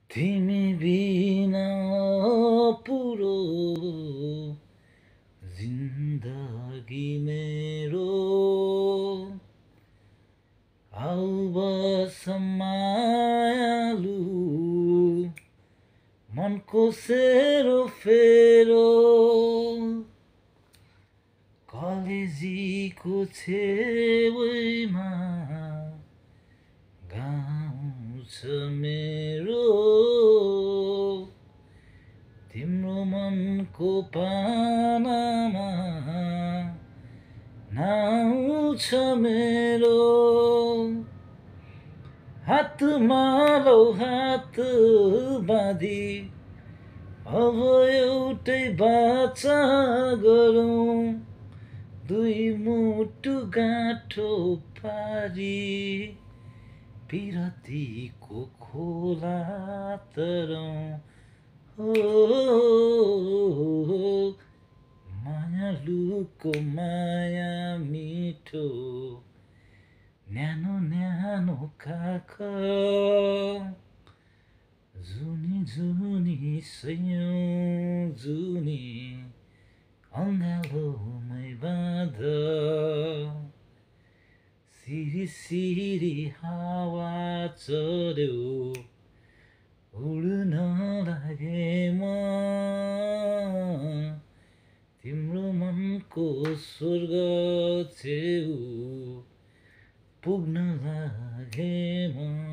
तिमी बिना पुरो जिन्दगी मेरो आउ बस मायालु मनको सेरोफेरो कलेजीको छेउमा गाउँ छ मेरो तिम्रो मनको पानामा नाउँ छ मेरो हातमा लौ हात बाँधी अब एउटै बाचा गरौँ दुई मुटु गाँठो पारी पिरतीको खोला तरौँ हो मायालुको माया मिठो न्यानो न्यानो काख जुनी जुनी सयौं जुनी अँगालोमै बाँध सिरी सिरी हावा चल्यो उड्न लागे म तिम्रो मनको स्वर्ग छेउ पुग्न लागे म